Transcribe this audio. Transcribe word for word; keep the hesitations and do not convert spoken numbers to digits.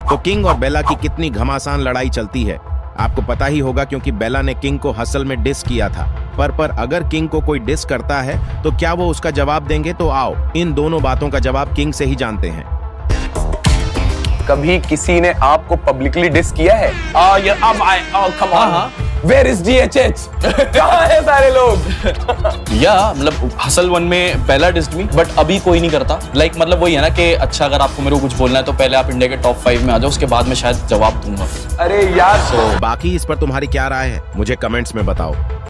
तो किंग और बेला की कितनी घमासान लड़ाई चलती है आपको पता ही होगा, क्योंकि बेला ने किंग को हसल में डिस किया था। पर पर अगर किंग को कोई डिस करता है तो क्या वो उसका जवाब देंगे? तो आओ इन दोनों बातों का जवाब किंग से ही जानते हैं। कभी किसी ने आपको पब्लिकली डिस किया है? आ, ये, अब आए, come on. Where is G H H? कहाँ है सारे लोग? या मतलब हसल वन में पहला डिस्ड मी, बट अभी कोई नहीं करता। लाइक like, मतलब वही है ना कि अच्छा अगर आपको मेरे को कुछ बोलना है तो पहले आप इंडिया के टॉप फाइव में आ जाओ, उसके बाद मैं शायद जवाब दूंगा। अरे यार, तो बाकी इस पर तुम्हारी क्या राय है मुझे कमेंट्स में बताओ।